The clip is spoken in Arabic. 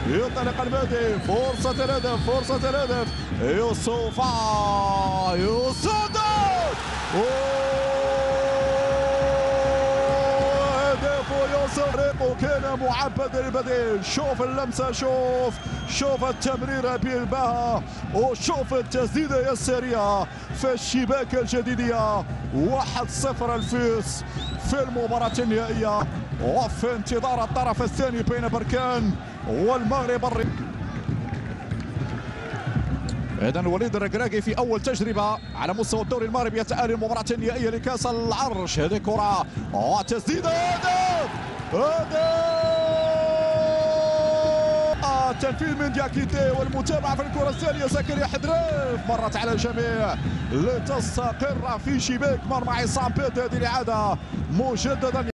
ينطلق البادئ، فرصة الهدف، فرصة الهدف. يوسف هدف يوسف. طريقه كان معبد البديل. شوف اللمسة، شوف التمريرة بالباهة، وشوف التسديدة السريعة في الشباك الجديدية. 1-0 الفوز في المباراة النهائية، وفي انتظار الطرف الثاني بين بركان والمغرب. إذن وليد الركراكي في أول تجربة على مستوى الدوري المغربي يتأهل المباراة النهائية لكأس العرش. هذه كرة وتسديدة، هدف تنفيذ من دياكيتي، والمتابعة في الكرة الثانية زكريا حدريف مرت على الجميع لتستقر في شباك مرمى عصام بيت. هذه الإعادة مجددا.